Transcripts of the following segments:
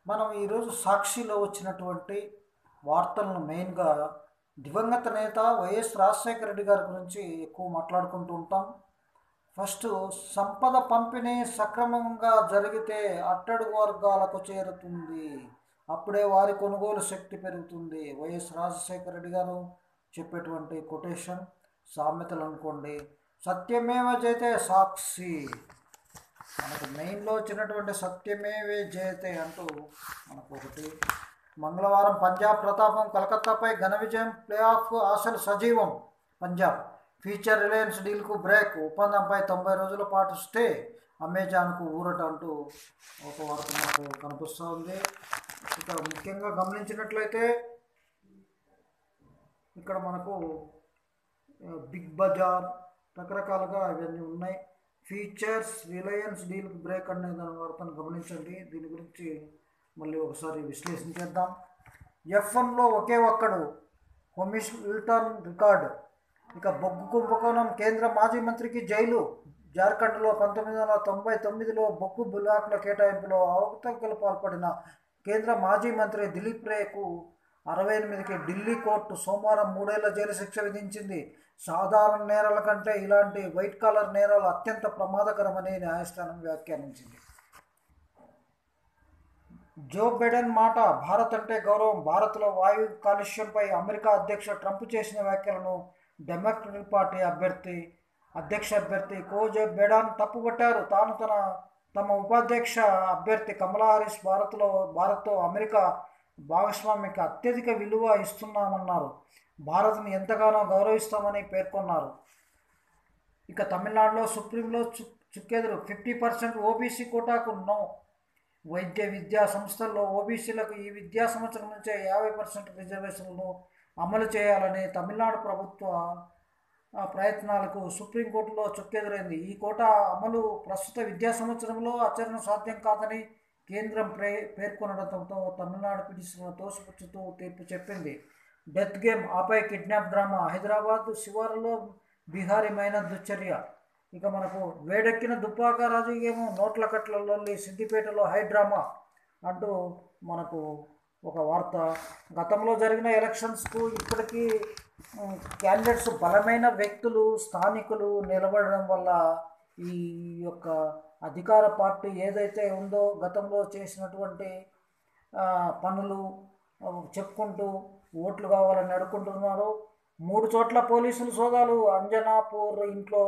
మనం ఈరోజు సాక్షిలో వచ్చినటువంటి వార్తలను మెయిన్గా దివంగత నేత వైఎస్ రాజశేఖర రెడ్డి గారి గురించి ఎక్కువ మాట్లాడుకుంటూ ఉంటాం. ఫస్ట్, సంపద పంపిణీ సక్రమంగా జరిగితే అట్టడుగు వర్గాలకు చేరుతుంది, అప్పుడే వారి కొనుగోలు శక్తి పెరుగుతుంది. వైఎస్ రాజశేఖర రెడ్డి గారు చెప్పేటువంటి కొటేషన్, సామెతలు అనుకోండి. సత్యమేవ జయతే సాక్షి, మనకు మెయిన్లో వచ్చినటువంటి సత్యమేవే జయతే అంటూ మనకు ఒకటి. మంగళవారం పంజాబ్ ప్రతాపం కలకత్తాపై ఘన విజయం, ప్లే ఆఫ్ ఆశలు సజీవం. పంజాబ్ ఫ్యూచర్ రిలయన్స్ డీల్కు బ్రేక్, ఒప్పందంపై 90 రోజుల పాటు స్టే, అమెజాన్కు ఊరట అంటూ ఒక వార్త మనకు కనిపిస్తూ ఉంది. ఇక్కడ ముఖ్యంగా గమనించినట్లయితే ఇక్కడ మనకు బిగ్ బజార్ రకరకాలుగా ఇవన్నీ ఉన్నాయి. ఫీచర్స్ రిలయన్స్ డీల్కి బ్రేక్ అనే దాని వార్తను గమనించండి. దీని గురించి మళ్ళీ ఒకసారి విశ్లేషించేద్దాం. F1లో ఒకే ఒక్కడు హోమిల్టన్ రికార్డ్. ఇక బొగ్గు కుంభకోణం, కేంద్ర మాజీ మంత్రికి జైలు. జార్ఖండ్లో 1999లో బొగ్గు బ్లాక్ల కేటాయింపులో అవకతవకలు పాల్పడిన కేంద్ర మాజీ మంత్రి దిలీప్ రేకు 68కి ఢిల్లీ కోర్టు సోమవారం 3 ఏళ్ల జైలు శిక్ష విధించింది. సాధారణ నేరాల కంటే ఇలాంటి వైట్ కాలర్ నేరాలు అత్యంత ప్రమాదకరమని న్యాయస్థానం వ్యాఖ్యానించింది. జో బైడెన్ మాట, భారత్ అంటే గౌరవం. భారత్లో వాయు కాలుష్యంపై అమెరికా అధ్యక్ష ట్రంప్ చేసిన వ్యాఖ్యలను డెమోక్రటిక్ పార్టీ అధ్యక్ష అభ్యర్థి జో బైడెన్ తప్పుపట్టారు. తాను తమ ఉపాధ్యక్ష అభ్యర్థి కమలా హారిస్ భారత్తో అమెరికా భాగస్వామ్యకి అత్యధిక విలువ ఇస్తున్నామన్నారు. భారత్ను ఎంతగానో గౌరవిస్తామని పేర్కొన్నారు. ఇక తమిళనాడులో సుప్రీంలో చుక్కెదురు, 50% ఓబీసీ కోటాకు నో. వైద్య విద్యా సంస్థల్లో ఓబీసీలకు ఈ విద్యా సంవత్సరం నుంచే 50% రిజర్వేషన్లను అమలు చేయాలని తమిళనాడు ప్రభుత్వ ప్రయత్నాలకు సుప్రీంకోర్టులో చుక్కెదురైంది. ఈ కోటా అమలు ప్రస్తుత విద్యా సంవత్సరంలో ఆచరణ సాధ్యం కాదని కేంద్రం పేర్కొనడంతో తమిళనాడు పిటిషన్ను తోసిపుచ్చుతూ తీర్పు చెప్పింది. డెత్ గేమ్, ఆపై కిడ్నాప్ డ్రామా. హైదరాబాద్ శివారులో బీహారీమైన దుశ్చర్య. ఇక మనకు వేడెక్కిన దుబ్బాక రాజకీయము, నోట్ల కట్లలో సిద్దిపేటలో హై డ్రామా అంటూ మనకు ఒక వార్త. గతంలో జరిగిన ఎలక్షన్స్కు ఇప్పటికీ క్యాండిడేట్స్ బలమైన వ్యక్తులు, స్థానికులు నిలబడడం వల్ల ఈ యొక్క అధికార పార్టీ ఏదైతే ఉందో గతంలో చేసినటువంటి పనులు చెప్పుకుంటూ ఓట్లు కావాలని అడుక్కుంటున్నారు. 3 చోట్ల పోలీసులు సోదాలు. అంజనాపూర్ ఇంట్లో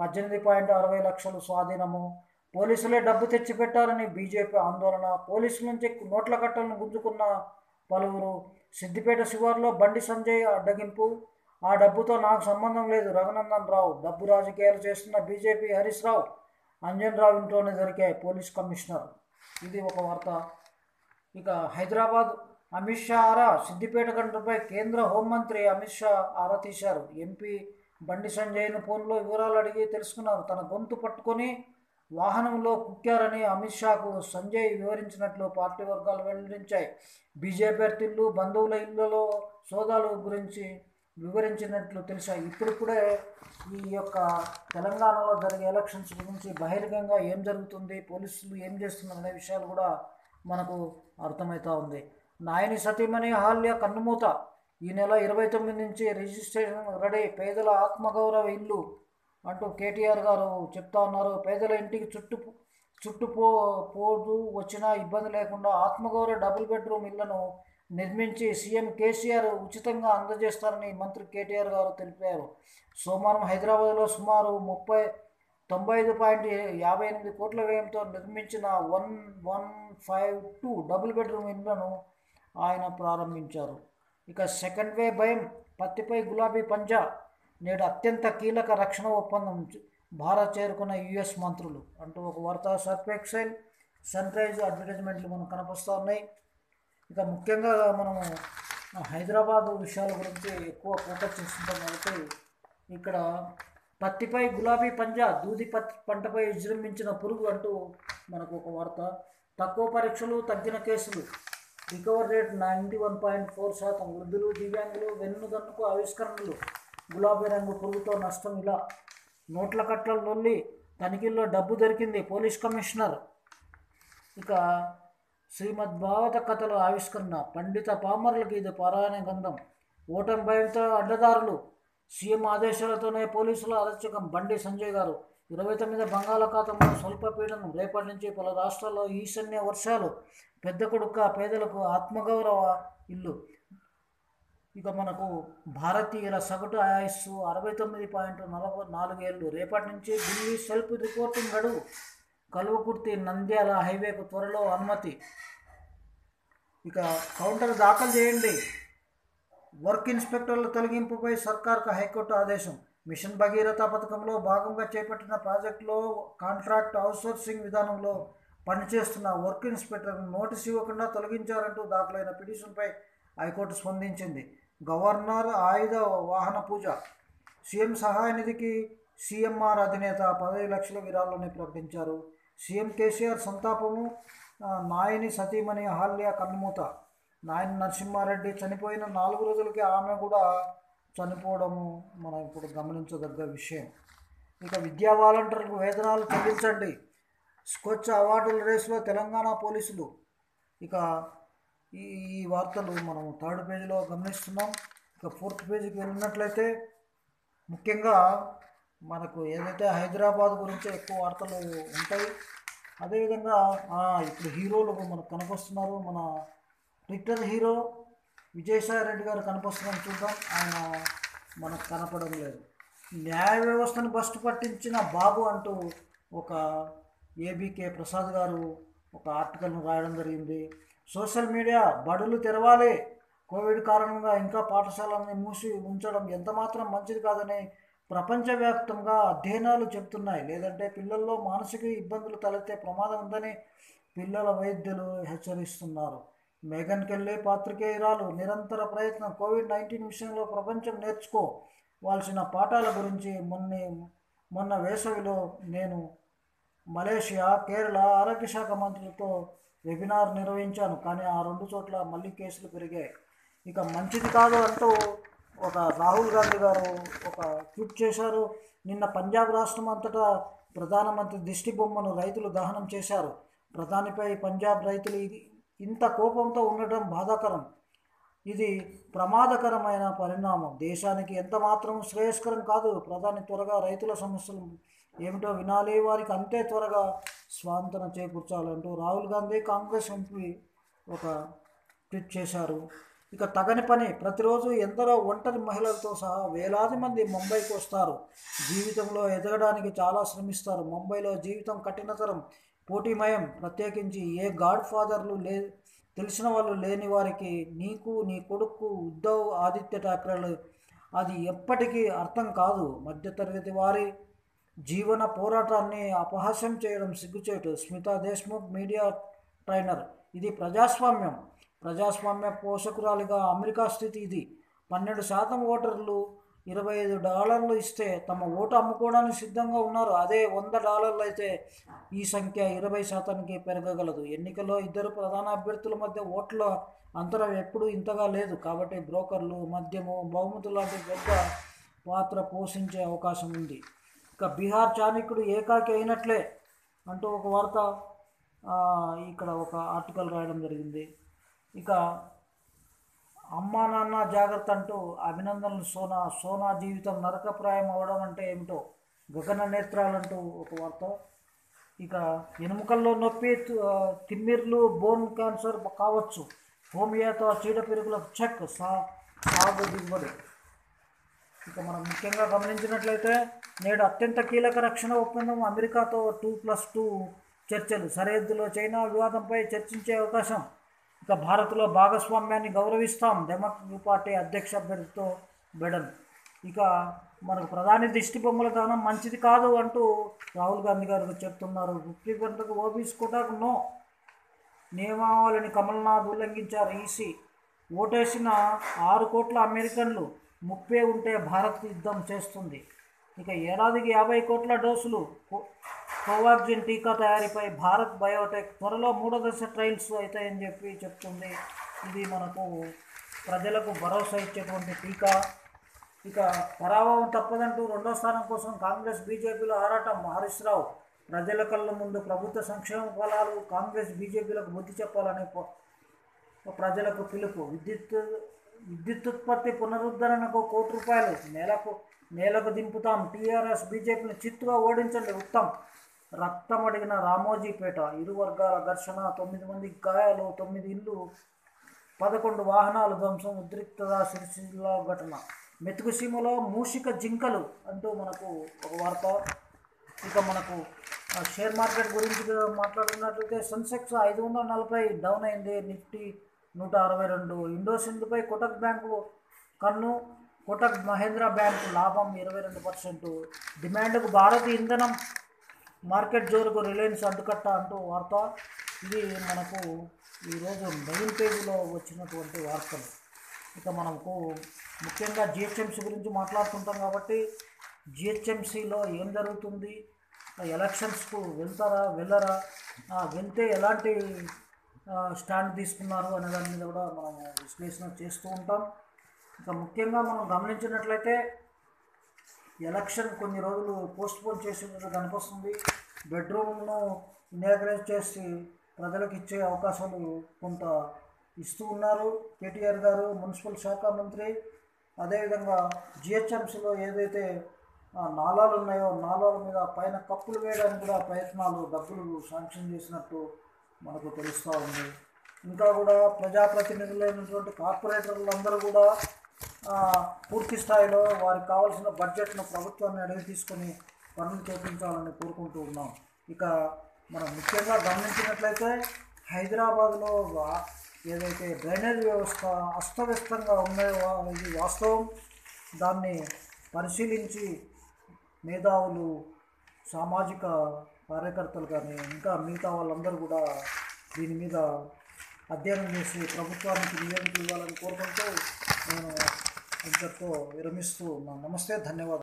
18.60 లక్షలు స్వాధీనము. పోలీసులే డబ్బు తెచ్చిపెట్టారని బీజేపీ ఆందోళన. పోలీసుల నుంచి నోట్ల కట్టలను గుంజుకున్న పలువురు. సిద్దిపేట శివారులో బండి సంజయ్ అడ్డగింపు. ఆ డబ్బుతో నాకు సంబంధం లేదు, రఘునందన్ రావు. డబ్బు రాజకీయాలు చేస్తున్న బీజేపీ హరీష్ రావు, అంజన్ రావు ఇంట్లోనే దొరికాయి పోలీస్ కమిషనర్. ఇది ఒక వార్త. ఇక హైదరాబాద్ అమిత్ షా ఆరా, సిద్దిపేట ఘటనపై కేంద్ర హోంమంత్రి అమిత్ షా ఆరా తీశారు. ఎంపీ బండి సంజయ్ను ఫోన్లో వివరాలు అడిగి తెలుసుకున్నారు. తన గొంతు పట్టుకొని వాహనంలో కుక్కారని అమిత్ షాకు సంజయ్ వివరించినట్లు పార్టీ వర్గాలు వెల్లడించాయి. బీజేపీ అభ్యర్థులు, బంధువుల ఇళ్లలో సోదాల గురించి వివరించినట్లు తెలిసాయి. ఇప్పుడిప్పుడే ఈ యొక్క తెలంగాణలో జరిగే ఎలక్షన్స్ గురించి బహిరంగంగా ఏం జరుగుతుంది, పోలీసులు ఏం చేస్తున్నారు అనే విషయాలు కూడా మనకు అర్థమవుతూ ఉంది. నాయని సతీమణి అహల్య కన్నుమూత. ఈ నెల 29 నుంచి రిజిస్ట్రేషన్ రెడీ. పేదల ఆత్మగౌరవ ఇల్లు అంటూ కేటీఆర్ గారు చెప్తా ఉన్నారు. పేదల ఇంటికి చుట్టుపోదు వచ్చినా ఇబ్బంది లేకుండా ఆత్మగౌరవ డబుల్ బెడ్రూమ్ ఇళ్లను నిర్మించి సీఎం కేసీఆర్ ఉచితంగా అందజేస్తారని మంత్రి కేటీఆర్ గారు తెలిపారు. సోమవారం హైదరాబాద్లో సుమారు 95.58 కోట్ల వ్యయంతో నిర్మించిన 1152 డబుల్ బెడ్రూమ్ ఇళ్లను ఆయన ప్రారంభించారు. ఇక సెకండ్ వే భయం, పత్తిపై గులాబీ పంజా. నేడు అత్యంత కీలక రక్షణ ఒప్పందం, భారత్ చేరుకున్న యుఎస్ మంత్రులు అంటూ ఒక వార్త. సర్ఫ్ ఎక్సెల్, సన్ రైజ్ అడ్వర్టైజ్మెంట్లు మనకు కనిపిస్తూ ఉన్నాయి. ఇక ముఖ్యంగా మనము హైదరాబాద్ విషయాల గురించి ఎక్కువ ఫోకస్ చేస్తుంటాం కాబట్టి ఇక్కడ పత్తిపై గులాబీ పంజా, దూది పంటపై విజృంభించిన పురుగు అంటూ మనకు ఒక వార్త. తక్కువ పరీక్షలు, తగ్గిన కేసులు. Recovery rate 91.4%. వృద్ధులు, దివ్యాంగులు, వెన్నుదన్నుకు ఆవిష్కరణలు. గులాబీ రంగు పురుగుతో నష్టం ఇలా. నోట్ల కట్టల లొల్లి, తనిఖీల్లో డబ్బు దొరికింది పోలీస్ కమిషనర్. ఇక శ్రీమద్భాగవత కథల ఆవిష్కరణ పండిత పామరులకు ఇది పారాయణ గ్రంథం. ఓటమి భయంతో అడ్డదారులు, సీఎం ఆదేశాలతోనే పోలీసుల అరాచకం. బండి సంజయ్ గారు 29 బంగాళాఖాతంలో స్వల్పపీడనం, రేపటి నుంచి పలు రాష్ట్రాల్లో ఈశాన్య వర్షాలు. పెద్ద కొడుక పేదలకు ఆత్మగౌరవ ఇల్లు. ఇక మనకు భారతీయుల సగటు ఆయుస్సు 69.44 ఏళ్ళు. రేపటి నుంచి ఢిల్లీ సెల్ఫ్ రిపోర్టింగ్ గడువు. కలువకుర్తి నంద్యాల హైవేకు త్వరలో అనుమతి. ఇక కౌంటర్ దాఖలు చేయండి. వర్క్ ఇన్స్పెక్టర్ల తొలగింపుపై సర్కార్కు హైకోర్టు ఆదేశం. మిషన్ భగీరథ పథకంలో భాగంగా చేపట్టిన ప్రాజెక్టులో కాంట్రాక్ట్ అవుట్సోర్సింగ్ విధానంలో పనిచేస్తున్న వర్క్ ఇన్స్పెక్టర్ను నోటీసు ఇవ్వకుండా తొలగించారంటూ దాఖలైన పిటిషన్పై హైకోర్టు స్పందించింది. గవర్నర్ ఆయుధ వాహన పూజ. సీఎం సహాయ నిధికి సీఎంఆర్ అధినేత 15 లక్షల విరాళాలని ప్రకటించారు. సీఎం కేసీఆర్ సంతాపము. నాయని సతీమణి అహల్య కన్నుమూత. నాయని నరసింహారెడ్డి చనిపోయిన 4 రోజులకి ఆమె కూడా చనిపోవడము మనం ఇప్పుడు గమనించదగ్గ విషయం. ఇక విద్యా వాలంటీర్లకు వేతనాలు చెల్లించండి. స్కోచ్ అవార్డుల రేసులో తెలంగాణ పోలీసులు. ఇక ఈ వార్తలు మనం 3rd పేజీలో గమనిస్తున్నాం. ఇక 4th పేజీకి వెళ్ళినట్లయితే ముఖ్యంగా మనకు ఏదైతే హైదరాబాద్ గురించి ఎక్కువ వార్తలు ఉంటాయి. అదేవిధంగా ఇప్పుడు హీరోలు మనకు కనిపిస్తున్నారు. మన ట్విట్టర్ హీరో విజయసాయి రెడ్డి గారు కనిపిస్తున్నారని చూద్దాం. ఆయన మనకు కనపడడం లేదు. న్యాయ వ్యవస్థను బస్టు పట్టించిన బాబు అంటూ ఒక ఏబీకే ప్రసాద్ గారు ఒక ఆర్టికల్ను రాయడం జరిగింది. సోషల్ మీడియా బడులు తెరవాలి, కోవిడ్ కారణంగా ఇంకా పాఠశాలను మూసి ఉంచడం ఎంతమాత్రం మంచిది కాదని ప్రపంచవ్యాప్తంగా అధ్యయనాలు చెబుతున్నాయి. లేదంటే పిల్లల్లో మానసిక ఇబ్బందులు తలెత్తే ప్రమాదం ఉందని పిల్లల వైద్యులు హెచ్చరిస్తున్నారు. మేఘన్ కెళ్ళి పాత్రికేయురాలు నిరంతర ప్రయత్నం. COVID-19 విషయంలో ప్రపంచం నేర్చుకోవాల్సిన పాఠాల గురించి మొన్న వేసవిలో నేను మలేషియా, కేరళ ఆరోగ్య శాఖ మంత్రులతో వెబినార్ నిర్వహించాను. కానీ ఆ 2 చోట్ల మళ్ళీ కేసులు పెరిగాయి. ఇక మంచిది కాదు అంటూ ఒక రాహుల్ గాంధీ గారు ఒక ట్వీట్ చేశారు. నిన్న పంజాబ్ రాష్ట్రం అంతటా ప్రధానమంత్రి దిష్టి బొమ్మను రైతులు దహనం చేశారు. ప్రధానిపై పంజాబ్ రైతులు ఇంత కోపంతో ఉండటం బాధాకరం. ఇది ప్రమాదకరమైన పరిణామం. దేశానికి ఎంత మాత్రం శ్రేయస్కరం కాదు. ప్రధాని త్వరగా రైతుల సమస్యలు ఏమిటో వినాలి, వారికి అంతే త్వరగా స్వాంతన చేకూర్చాలంటూ రాహుల్ గాంధీ కాంగ్రెస్ ఎంపీ ఒక ట్వీట్ చేశారు. ఇక తగని పని. ప్రతిరోజు ఎందరో ఒంటరి మహిళలతో సహా వేలాది మంది ముంబైకి వస్తారు. జీవితంలో ఎదగడానికి చాలా శ్రమిస్తారు. ముంబైలో జీవితం కఠినతరం, పోటీమయం. ప్రత్యేకించి ఏ గాడ్ ఫాదర్లు తెలిసిన వాళ్ళు లేని వారికి, నీకు నీ కొడుకు ఉద్ధవ్ ఆదిత్య ఠాక్రేలు అది ఎప్పటికీ అర్థం కాదు. మధ్యతరగతి వారి జీవన పోరాటాన్ని అపహాస్యం చేయడం సిగ్గుచేటు. Smita Deshmukh media trainer. ఇది ప్రజాస్వామ్య పోషకురాలిగా అమెరికా స్థితి ఇది. 12% ఓటర్లు $25 ఇస్తే తమ ఓటు అమ్ముకోవడానికి సిద్ధంగా ఉన్నారు. అదే $100 అయితే ఈ సంఖ్య 20%కి పెరగగలదు. ఎన్నికల్లో 2 ప్రధాన అభ్యర్థుల మధ్య ఓట్ల అంతరం ఎప్పుడూ ఇంతగా లేదు. కాబట్టి బ్రోకర్లు, మద్యము, బహుమతులు లాంటి పెద్ద పాత్ర పోషించే అవకాశం ఉంది. ఇక బీహార్ చాణక్యుడు ఏకాకి అయినట్లే అంటూ ఒక వార్త ఇక్కడ ఒక ఆర్టికల్ రాయడం జరిగింది. ఇక అమ్మా నాన్న జాగ్రత్త అంటూ అభినందనలు. సోనా జీవితం నరకప్రాయం అవడం అంటే ఏమిటో గగన నేత్రాలంటూ ఒక వార్త. ఇక ఎముకల్లో నొప్పి, తిమ్మిర్లు, బోన్ క్యాన్సర్ కావచ్చు. హోమియోతో చీడపిరుగులకు చెక్. సాగు దిగుబడి. ఇక మనం ముఖ్యంగా గమనించినట్లయితే నేడు అత్యంత కీలక రక్షణ ఒప్పందం. అమెరికాతో 2+2 చర్చలు. సరిహద్దులో చైనా వివాదంపై చర్చించే అవకాశం. ఇక భారత్లో భాగస్వామ్యాన్ని గౌరవిస్తాం. డెమోక్రటిక్ పార్టీ అధ్యక్ష అభ్యర్థితో బైడెన్. ఇక మనకు ప్రధాని దిష్టి బొమ్మల దానం మంచిది కాదు అంటూ రాహుల్ గాంధీ గారు చెప్తున్నారు. 50% ఓబీసీ కోటాకు నో. నియమావళిని కమల్నాథ్ ఉల్లంఘించారు. ఈసీ. ఓటేసిన 6 కోట్ల అమెరికన్లు. 30 ఉంటే భారత్ యుద్ధం చేస్తుంది. ఇక ఏడాదికి 50 కోట్ల డోసులు కోవాక్సిన్ టీకా తయారీపై భారత్ బయోటెక్ త్వరలో 3వ దశ ట్రయల్స్ అవుతాయని చెప్తుంది. ఇది మనకు ప్రజలకు భరోసా ఇచ్చేటువంటి టీకా. ఇక పరాభవం తప్పదంటూ 2వ స్థానం కోసం కాంగ్రెస్ బీజేపీలో ఆరాటం. హరీష్ రావు ప్రజల కళ్ళ ముందు ప్రభుత్వ సంక్షేమ ఫలాలు కాంగ్రెస్ బీజేపీలకు బుద్ధి చెప్పాలని ప్రజలకు పిలుపు. విద్యుత్తుత్పత్తి పునరుద్ధరణకు ₹1 నేలకు దింపుతాం. టీఆర్ఎస్ బీజేపీని చిత్తుగా ఓడించండి ఉత్తమ్. రక్తం అడిగిన రామోజీపేట. ఇరు వర్గాల ఘర్షణ, 9 మందికి గాయాలు, 9 ఇళ్ళు, 11 వాహనాలు ధ్వంసం. ఉద్రిక్తత సిరిసిల్ల ఘటన. మెతుకుసీమలో మూషిక జింకలు అంటూ మనకు ఒక వార్త. ఇక మనకు షేర్ మార్కెట్ గురించి మాట్లాడుకున్నట్లయితే సెన్సెక్స్ 540 డౌన్ అయింది. నిఫ్టీ 162. ఇండోసిండ్పై కోటక్ బ్యాంకు కన్ను. కోటక్ మహేంద్ర బ్యాంకు లాభం 22%. డిమాండ్కు భారతీయ ఇంధనం మార్కెట్ జోరుకు రిలయన్స్ అడ్డుకట్ట అంటూ వార్త. ఇది మనకు ఈరోజు మెయిన్ పేజీలో వచ్చినటువంటి వార్తలు. ఇక మనకు ముఖ్యంగా జిహెచ్ఎంసీ గురించి మాట్లాడుతుంటాం కాబట్టి జిహెచ్ఎంసీలో ఏం జరుగుతుంది, ఎలక్షన్స్కు వెళ్తారా వెళ్ళరా, వెళ్తే ఎలాంటి స్టాండ్ తీసుకున్నారు అనే దాని మీద కూడా మనం విశ్లేషణ చేస్తూ ఉంటాం. ఇక ముఖ్యంగా మనం గమనించినట్లయితే ఎలక్షన్ కొన్ని రోజులు పోస్ట్పోన్ చేసినట్టు కనిపిస్తుంది. బెడ్రూమ్ను ఇనాగ్రేట్ చేసి ప్రజలకు ఇచ్చే అవకాశాలు కొంత ఇస్తూ ఉన్నారు కేటీఆర్ గారు, మున్సిపల్ శాఖ మంత్రి. అదేవిధంగా జిహెచ్ఎంసీలో ఏదైతే నాలాలు ఉన్నాయో నాలాల మీద పైన కప్పులు వేయడానికి కూడా ప్రయత్నాలు, డబ్బులు శాంక్షన్ చేసినట్టు మనకు తెలుస్తూ ఉంది. ఇంకా కూడా ప్రజాప్రతినిధులైనటువంటి కార్పొరేటర్లందరూ కూడా పూర్తి స్థాయిలో వారికి కావాల్సిన బడ్జెట్ను ప్రభుత్వాన్ని అడిగి తీసుకొని పనులు చేపించాలని కోరుకుంటూ ఉన్నాం. ఇక మనం ముఖ్యంగా గమనించినట్లయితే హైదరాబాద్లో ఏదైతే డ్రైనేజ్ వ్యవస్థ అస్తవ్యస్తంగా ఉన్నాయో ఇది వాస్తవం. దాన్ని పరిశీలించి మేధావులు, సామాజిక కార్యకర్తలు కానీ ఇంకా మిగతా వాళ్ళందరూ కూడా దీని మీద అధ్యయనం చేసి ప్రభుత్వానికి నివేదిక ఇవ్వాలని కోరుకుంటూ నేను ఇంతటితో విరమిస్తూ ఉన్నాను. నమస్తే, ధన్యవాదాలు.